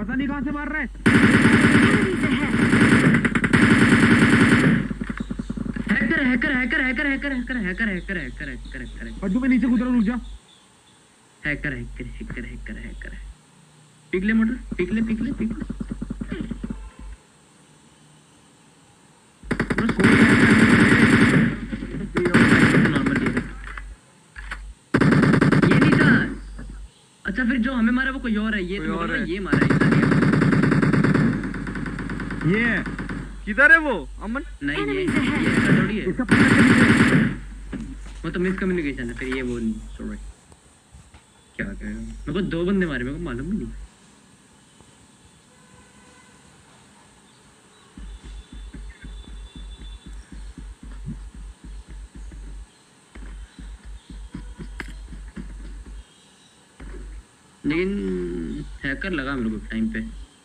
पता नहीं कहां से मार रहा है। हैकर पड्डू में नीचे कूद रहा, रुक जा। हैकर पिघले मोटर, पिघले अच्छा फिर जो हमें मारा वो कोई और है। ये तो ये मारा है। ये किधर है वो अमन? नहीं ये थोड़ी है, वो तो मिसकम्युनिकेशन है। फिर ये वो सॉरी क्या करेगा। मेरे को 2 बंदे मारे, मेरे को मालूम भी नहीं। लेकिन हैकर लगा मेरे को टाइम पे।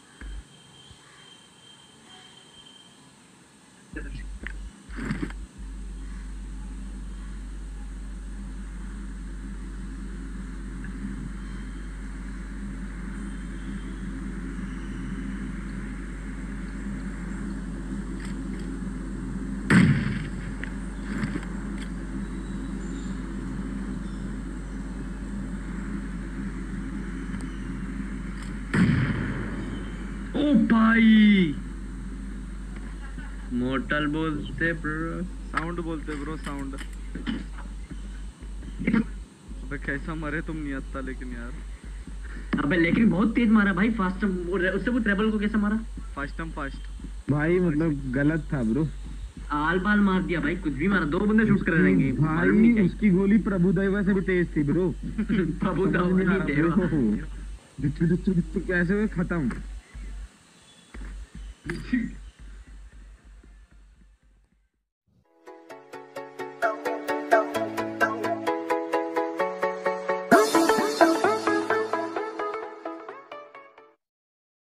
ओ भाई मोटल बोलते ब्रो, साउंड बोलते ब्रो, साउंड। अबे कैसा मरे तुम नियत्ता, लेकिन यार अबे लेकिन बहुत तेज मारा भाई। फास्ट उससे वो ट्रेबल को कैसे मारा? फास्ट भाई मतलब गलत था ब्रो। आल बाल मार दिया भाई, कुछ भी मारा। 2 बंदे शूट कर रहेंगे भाई। उसकी गोली प्रभुदेवा से भी तेज थी ब्रो। प्रभुदेवा कैसे खत्म।